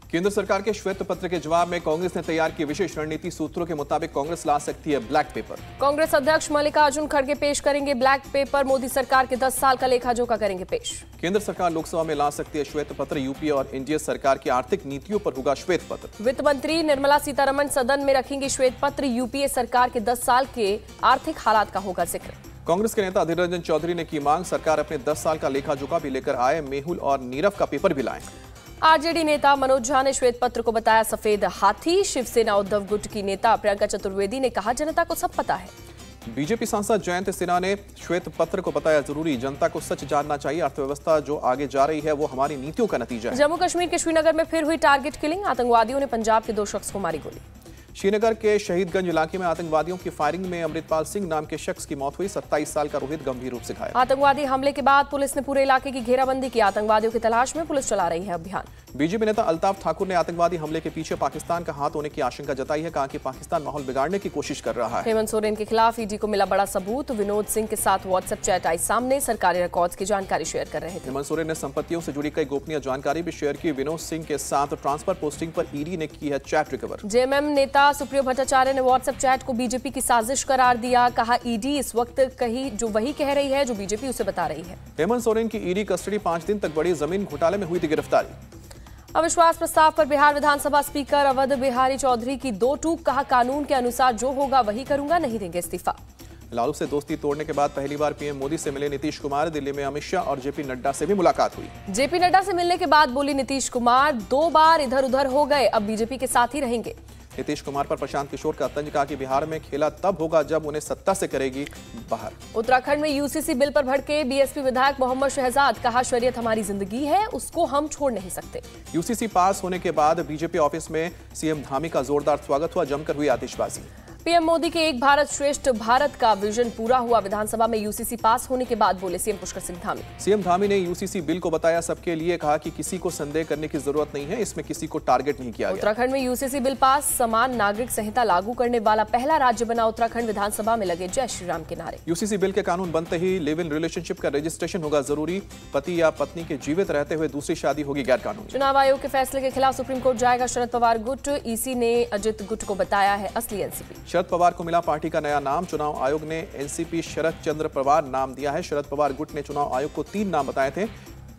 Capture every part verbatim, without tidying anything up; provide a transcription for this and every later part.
केंद्र सरकार के श्वेत पत्र के जवाब में कांग्रेस ने तैयार की विशेष रणनीति। सूत्रों के मुताबिक कांग्रेस ला सकती है ब्लैक पेपर। कांग्रेस अध्यक्ष मल्लिकार्जुन खड़गे पेश करेंगे ब्लैक पेपर। मोदी सरकार के दस साल का लेखा जोखा करेंगे पेश। केंद्र सरकार लोकसभा में ला सकती है श्वेत पत्र। यूपीए और एनडीए सरकार की आर्थिक नीतियों पर होगा श्वेत पत्र। वित्त मंत्री निर्मला सीतारमण सदन में रखेंगे श्वेत पत्र। यूपीए सरकार के दस साल के आर्थिक हालात का होगा जिक्र। कांग्रेस के नेता अधीर रंजन चौधरी ने की मांग, सरकार अपने दस साल का लेखा जोखा भी लेकर आए, मेहुल और नीरव का पेपर भी लाएं। आरजेडी नेता मनोज झा ने श्वेत पत्र को बताया सफेद हाथी। शिवसेना उद्धव गुट की नेता प्रियंका चतुर्वेदी ने कहा, जनता को सब पता है। बीजेपी सांसद जयंत सिन्हा ने श्वेत पत्र को बताया जरूरी, जनता को सच जानना चाहिए। अर्थव्यवस्था जो आगे जा रही है वो हमारी नीतियों का नतीजा है। जम्मू कश्मीर के श्रीनगर में फिर हुई टारगेट किलिंग। आतंकवादियों ने पंजाब के दो शख्स को मारी गोली। श्रीनगर के शहीदगंज इलाके में आतंकवादियों की फायरिंग में अमृतपाल सिंह नाम के शख्स की मौत हुई। सत्ताईस साल का रोहित गंभीर रूप से घायल। आतंकवादी हमले के बाद पुलिस ने पूरे इलाके की घेराबंदी की। आतंकवादियों की तलाश में पुलिस चला रही है अभियान। बीजेपी नेता अल्ताफ ठाकुर ने आतंकवादी हमले के पीछे पाकिस्तान का हाथ होने की आशंका जताई है। कहा कि पाकिस्तान माहौल बिगाड़ने की कोशिश कर रहा है। हेमंत सोरेन के खिलाफ ईडी को मिला बड़ा सबूत। विनोद सिंह के साथ व्हाट्सएप चैट आई सामने। सरकारी रिकॉर्ड्स की जानकारी शेयर कर रहे थे। हेमंत सोरेन ने संपत्तियों से जुड़ी कई गोपनीय जानकारी भी शेयर की। विनोद सिंह के साथ ट्रांसफर पोस्टिंग पर ईडी ने की है चैट रिकवर। जेएमएम नेता सुप्रियो भट्टाचार्य ने व्हाट्सएप चैट को बीजेपी की साजिश करार दिया। कहा, ईडी इस वक्त कहीं जो वही कह रही है जो बीजेपी उसे बता रही है। हेमंत सोरेन की ईडी कस्टडी पांच दिन तक बढ़ी। जमीन घोटाले में हुई थी गिरफ्तारी। अविश्वास प्रस्ताव पर बिहार विधानसभा स्पीकर अवध बिहारी चौधरी की दो टूक। कहा, कानून के अनुसार जो होगा वही करूंगा, नहीं देंगे इस्तीफा। लालू से दोस्ती तोड़ने के बाद पहली बार पीएम मोदी से मिले नीतीश कुमार। दिल्ली में अमित शाह और जेपी नड्डा से भी मुलाकात हुई। जेपी नड्डा से मिलने के बाद बोली नीतीश कुमार, दो बार इधर उधर हो गए, अब बीजेपी के साथ ही रहेंगे। नीतीश कुमार पर प्रशांत किशोर का तंज। कहा कि बिहार में खेला तब होगा जब उन्हें सत्ता से करेगी बाहर। उत्तराखंड में यूसीसी बिल पर भड़के बीएसपी विधायक मोहम्मद शहजाद। कहा, शरीयत हमारी जिंदगी है, उसको हम छोड़ नहीं सकते। यूसीसी पास होने के बाद बीजेपी ऑफिस में सीएम धामी का जोरदार स्वागत हुआ। जमकर हुई आतिशबाजी। पीएम मोदी के एक भारत श्रेष्ठ भारत का विजन पूरा हुआ। विधानसभा में यूसीसी पास होने के बाद बोले सीएम पुष्कर सिंह धामी। सीएम धामी ने यूसीसी बिल को बताया सबके लिए। कहा कि किसी को संदेह करने की जरूरत नहीं है, इसमें किसी को टारगेट नहीं किया गया। उत्तराखंड में यूसीसी बिल पास। समान नागरिक संहिता लागू करने वाला पहला राज्य बना उत्तराखंड। विधानसभा में लगे जय श्री राम के नारे। यूसीसी बिल के कानून बनते ही लिव इन रिलेशनशिप का रजिस्ट्रेशन होगा जरूरी। पति या पत्नी के जीवित रहते हुए दूसरी शादी होगी गैर कानूनी। चुनाव आयोग के फैसले के खिलाफ सुप्रीम कोर्ट जाएगा शरद पवार गुट। ईसी ने अजित गुट को बताया है असली एनसीपी। शरद पवार को मिला पार्टी का नया नाम। चुनाव आयोग ने एनसीपी शरद चंद्र पवार नाम दिया है। शरद पवार गुट ने चुनाव आयोग को तीन नाम बताए थे।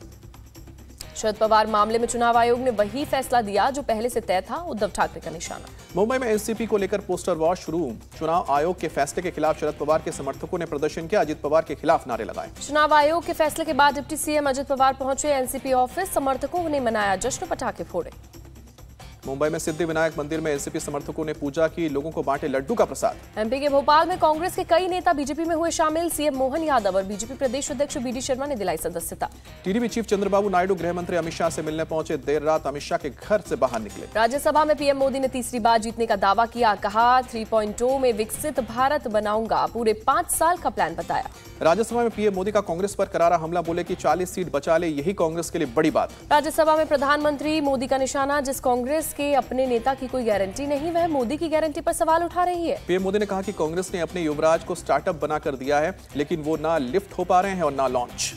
शरद पवार मामले में चुनाव आयोग ने वही फैसला दिया जो पहले से तय था, उद्धव ठाकरे का निशाना। मुंबई में एनसीपी को लेकर पोस्टर वॉर शुरू। चुनाव आयोग के फैसले के खिलाफ शरद पवार के समर्थकों ने प्रदर्शन किया। अजित पवार के खिलाफ नारे लगाए। चुनाव आयोग के फैसले के बाद डिप्टी सीएम अजित पवार पहुंचे एनसीपी ऑफिस। समर्थकों ने मनाया जश्न, पटाखे फोड़े। मुंबई में सिद्धि विनायक मंदिर में एनसीपी समर्थकों ने पूजा की। लोगों को बांटे लड्डू का प्रसाद। एमपी के भोपाल में कांग्रेस के कई नेता बीजेपी में हुए शामिल। सीएम मोहन यादव और बीजेपी प्रदेश अध्यक्ष बीडी शर्मा ने दिलाई सदस्यता। टीडीपी चीफ चंद्रबाबू नायडू गृह मंत्री अमित शाह से मिलने पहुंचे। देर रात अमित शाह के घर से बाहर निकले। राज्यसभा में पीएम मोदी ने तीसरी बार जीतने का दावा किया। कहा, थ्री पॉइंट ओ में विकसित भारत बनाऊंगा। पूरे पांच साल का प्लान बताया। राज्यसभा में पीएम मोदी का कांग्रेस पर करारा हमला। बोले कि चालीस सीट बचा ले, यही कांग्रेस के लिए बड़ी बात। राज्यसभा में प्रधानमंत्री मोदी का निशाना। जिस कांग्रेस के अपने नेता की कोई गारंटी नहीं, वह मोदी की गारंटी पर सवाल उठा रही है। पीएम मोदी ने कहा कि कांग्रेस ने अपने युवराज को स्टार्टअप बनाकर दिया है, लेकिन वो ना लिफ्ट हो पा रहे हैं और ना लॉन्च।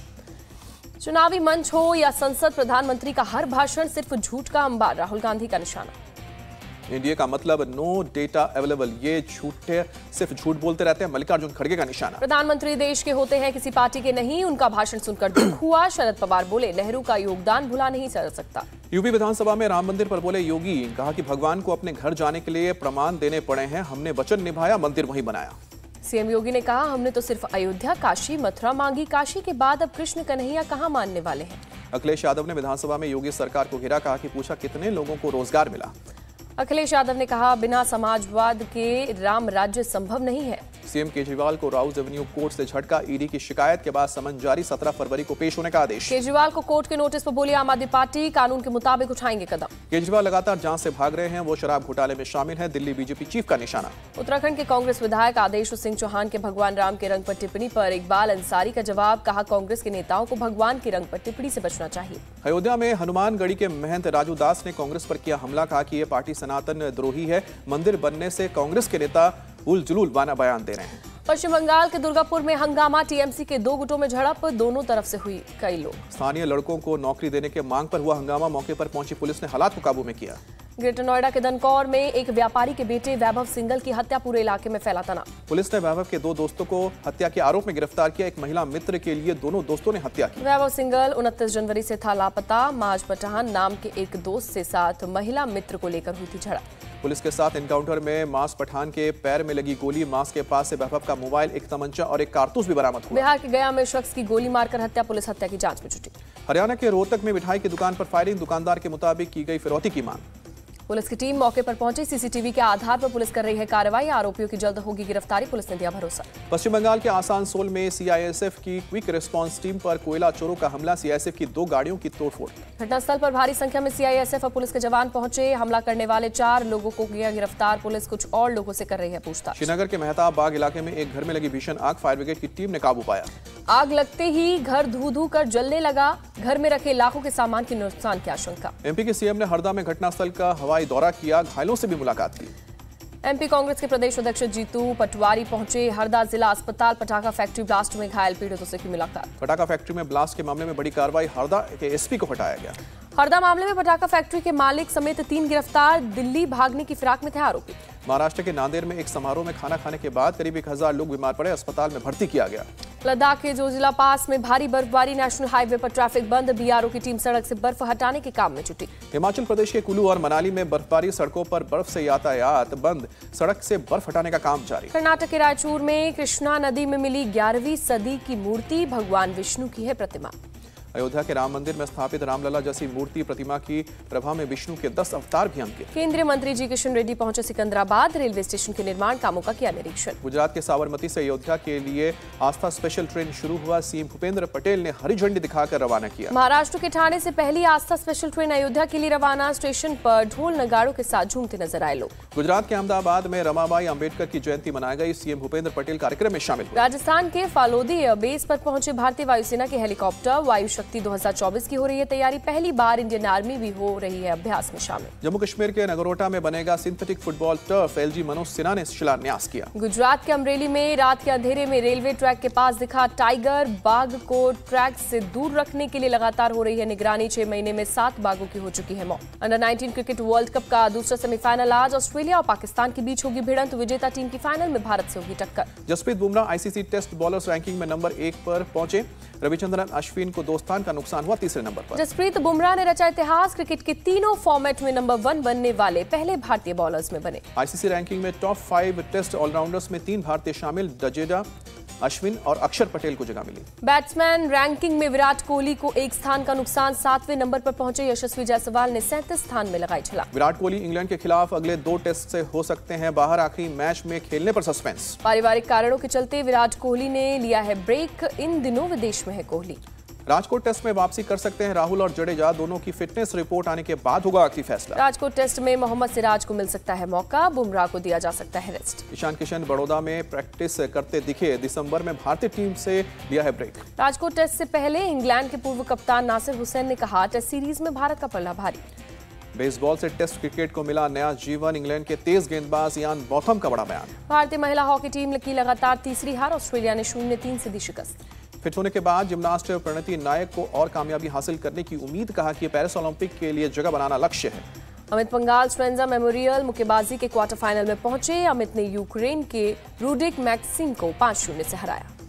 चुनावी मंच हो या संसद, प्रधानमंत्री का हर भाषण सिर्फ झूठ का अंबार। राहुल गांधी का निशाना। इंडिया का मतलब नो डेटा अवेलेबल, ये झूठे सिर्फ झूठ बोलते रहते हैं। मल्लिकार्जुन खड़गे का निशाना। प्रधानमंत्री देश के होते हैं, किसी पार्टी के नहीं। उनका भाषण सुनकर दुख हुआ। शरद पवार बोले, नेहरू का योगदान भुला नहीं जा सकता। यूपी विधानसभा में राम मंदिर पर बोले योगी। कहा कि भगवान को अपने घर जाने के लिए प्रमाण देने पड़े हैं, हमने वचन निभाया, मंदिर वहीं बनाया। सीएम योगी ने कहा, हमने तो सिर्फ अयोध्या, काशी, मथुरा मांगी। काशी के बाद अब कृष्ण कन्हैया कहां मानने वाले हैं। अखिलेश यादव ने विधानसभा में योगी सरकार को घेरा। कहा कि पूछा कितने लोगों को रोजगार मिला। अखिलेश यादव ने कहा, बिना समाजवाद के राम राज्य संभव नहीं है। सीएम केजरीवाल को राउज एवेन्यू कोर्ट से झटका। ईडी की शिकायत के बाद समन जारी। सत्रह फरवरी को पेश होने का आदेश। केजरीवाल को कोर्ट के नोटिस पर बोली आम आदमी पार्टी, कानून के मुताबिक उठाएंगे कदम। केजरीवाल लगातार जांच से भाग रहे हैं, वो शराब घोटाले में शामिल है। दिल्ली बीजेपी चीफ का निशाना। उत्तराखंड के कांग्रेस विधायक आदेश सिंह चौहान के भगवान राम के रंग पर टिप्पणी पर इकबाल अंसारी का जवाब। कहा, कांग्रेस के नेताओं को भगवान के रंग पर टिप्पणी से बचना चाहिए। अयोध्या में हनुमानगढ़ी के महंत राजू दास ने कांग्रेस पर किया हमला। कहा कि यह पार्टी सनातन द्रोही है। मंदिर बनने से कांग्रेस के नेता उल जुलूल वाना बयान दे रहे हैं। पश्चिम बंगाल के दुर्गापुर में हंगामा, टीएमसी के दो गुटों में झड़प, दोनों तरफ से हुई कई लोग। स्थानीय लड़कों को नौकरी देने के मांग पर हुआ हंगामा, मौके पर पहुंची पुलिस ने हालात को काबू में किया। ग्रेटर नोएडा के दनकौर में एक व्यापारी के बेटे वैभव सिंगल की हत्या, पूरे इलाके में फैला तनाव। पुलिस ने वैभव के दो दोस्तों को हत्या के आरोप में गिरफ्तार किया। एक महिला मित्र के लिए दोनों दोस्तों ने हत्या की। वैभव सिंगल उनतीस जनवरी से था लापता। माज पठान नाम के एक दोस्त से साथ महिला मित्र को लेकर हुई थी झड़प। पुलिस के साथ एनकाउंटर में मास पठान के पैर में लगी गोली, मास के पास से वैभव का मोबाइल, एक तमंचा और एक कारतूस भी बरामद हुआ। बिहार के गया में शख्स की गोली मारकर हत्या, पुलिस हत्या की जांच में जुटी। हरियाणा के रोहतक में मिठाई की दुकान पर फायरिंग, दुकानदार के मुताबिक की गई फिरौती की मांग। पुलिस की टीम मौके पर पहुंची। सीसीटीवी के आधार पर पुलिस कर रही है कार्रवाई। आरोपियों की जल्द होगी गिरफ्तारी, पुलिस ने दिया भरोसा। पश्चिम बंगाल के आसानसोल में सीआईएसएफ की क्विक रिस्पांस टीम पर कोयला चोरों का हमला, सीआईएसएफ की दो गाड़ियों की तोड़फोड़। घटनास्थल पर भारी संख्या में सीआईएसएफ और पुलिस के जवान पहुंचे। हमला करने वाले चार लोगों को किया गिरफ्तार, पुलिस कुछ और लोगों से कर रही है पूछताछ। श्रीनगर के मेहताब बाग इलाके में एक घर में लगी भीषण आग, फायर ब्रिगेड की टीम ने काबू पाया। आग लगते ही घर धू धू कर जलने लगा, घर में रखे लाखों के सामान की नुकसान की आशंका। एमपी के सीएम ने हरदा में घटनास्थल का हवाई दौरा किया, घायलों से भी मुलाकात की। एमपी कांग्रेस के प्रदेश अध्यक्ष जीतू पटवारी पहुंचे हरदा जिला अस्पताल। पटाखा फैक्ट्री ब्लास्ट में घायल पीड़ितों से की मुलाकात। पटाखा फैक्ट्री में ब्लास्ट के मामले में बड़ी कार्रवाई, हरदा के एसपी को हटाया गया। हरदा मामले में पटाखा फैक्ट्री के मालिक समेत तीन गिरफ्तार, दिल्ली भागने की फिराक में थे आरोपी। महाराष्ट्र के नांदेड़ में एक समारोह में खाना खाने के बाद करीब एक हजार लोग बीमार पड़े, अस्पताल में भर्ती किया गया। लद्दाख के जोजिला पास में भारी बर्फबारी, नेशनल हाईवे पर ट्रैफिक बंद, बीआरओ की टीम सड़क से बर्फ हटाने के काम में जुटी। हिमाचल प्रदेश के कुल्लू और मनाली में बर्फबारी, सड़कों पर बर्फ से यातायात बंद, सड़क से बर्फ हटाने का काम जारी। कर्नाटक के रायचूर में कृष्णा नदी में मिली ग्यारहवीं सदी की मूर्ति, भगवान विष्णु की है प्रतिमा। अयोध्या के राम मंदिर में स्थापित रामलला जैसी मूर्ति प्रतिमा की प्रभा में विष्णु के दस अवतार भी अंकित। केंद्रीय मंत्री जी किशन रेड्डी पहुंचे सिकंदराबाद, रेलवे स्टेशन के निर्माण कामों का किया निरीक्षण। गुजरात के साबरमती से अयोध्या के लिए आस्था स्पेशल ट्रेन शुरू हुआ, सीएम भूपेंद्र पटेल ने हरी झंडी दिखाकर रवाना किया। महाराष्ट्र के ठाणे से पहली आस्था स्पेशल ट्रेन अयोध्या के लिए रवाना, स्टेशन पर ढोल नगाड़ों के साथ झूमते नजर आए लोग। गुजरात के अहमदाबाद में रमाबाई अंबेडकर की जयंती मनाई गई, सीएम भूपेंद्र पटेल कार्यक्रम में शामिल हुए। राजस्थान के फालोदी एयरबेस पर पहुंचे भारतीय वायुसेना के हेलीकॉप्टर, वायु शक्ति दो हजार चौबीस की हो रही है तैयारी, पहली बार इंडियन आर्मी भी हो रही है अभ्यास में शामिल। जम्मू कश्मीर के नगरोटा में बनेगा synthetic football turf, LG Manoj Sinha ने शिलान्यास किया। गुजरात के अमरेली में रात के अंधेरे में रेलवे ट्रैक के पास दिखा टाइगर, बाघ को ट्रैक से दूर रखने के लिए लगातार हो रही है निगरानी, छह महीने में सात बाघों की हो चुकी है मौत। Under nineteen cricket world cup का दूसरा सेमीफाइनल आज, ऑस्ट्रेलिया और पाकिस्तान के बीच होगी भिड़ंत, विजेता टीम की फाइनल में भारत से होगी टक्कर। Jasprit Bumrah ICC test bowlers ranking में नंबर एक पर पहुंचे, रविचंद्रन अश्विन को दो स्थान का नुकसान हुआ, तीसरे नंबर पर। जसप्रीत बुमराह ने रचा इतिहास, क्रिकेट के तीनों फॉर्मेट में नंबर वन बनने वाले पहले भारतीय बॉलर्स में बने। आईसीसी रैंकिंग में टॉप फाइव टेस्ट ऑलराउंडर्स में तीन भारतीय शामिल, जडेजा, अश्विन और अक्षर पटेल को जगह मिली। बैट्समैन रैंकिंग में विराट कोहली को एक स्थान का नुकसान, सातवें नंबर पर पहुंचे यशस्वी जायसवाल ने सैंतीस स्थान में लगाई छलांग। विराट कोहली इंग्लैंड के खिलाफ अगले दो टेस्ट से हो सकते हैं बाहर, आखिरी मैच में खेलने पर सस्पेंस। पारिवारिक कारणों के चलते विराट कोहली ने लिया है ब्रेक, इन दिनों विदेश में है कोहली। राजकोट टेस्ट में वापसी कर सकते हैं राहुल और जडेजा, दोनों की फिटनेस रिपोर्ट आने के बाद होगा आखिरी फैसला। राजकोट टेस्ट में मोहम्मद सिराज को मिल सकता है मौका, बुमराह को दिया जा सकता है रेस्ट। ईशान किशन बड़ौदा में प्रैक्टिस करते दिखे, दिसंबर में भारतीय टीम से लिया है ब्रेक। राजकोट टेस्ट से पहले इंग्लैंड के पूर्व कप्तान नासिर हुसैन ने कहा, टेस्ट सीरीज में भारत का पल्ला भारी। बेसबॉल से टेस्ट क्रिकेट को मिला नया जीवन, इंग्लैंड के तेज गेंदबाज इयान बॉथम का बड़ा बयान। भारतीय महिला हॉकी टीम की लगातार तीसरी हार, ऑस्ट्रेलिया ने शून्य तीन से दी शिकस्त। फिट होने के बाद जिम्नास्ट प्रणति नायक को और कामयाबी हासिल करने की उम्मीद, कहा कि पेरिस ओलंपिक के लिए जगह बनाना लक्ष्य है। अमित पंघाल स्ट्रेंजा मेमोरियल मुक्केबाजी के क्वार्टर फाइनल में पहुंचे, अमित ने यूक्रेन के रूडिक मैक्सिम को पांच शून्य से हराया।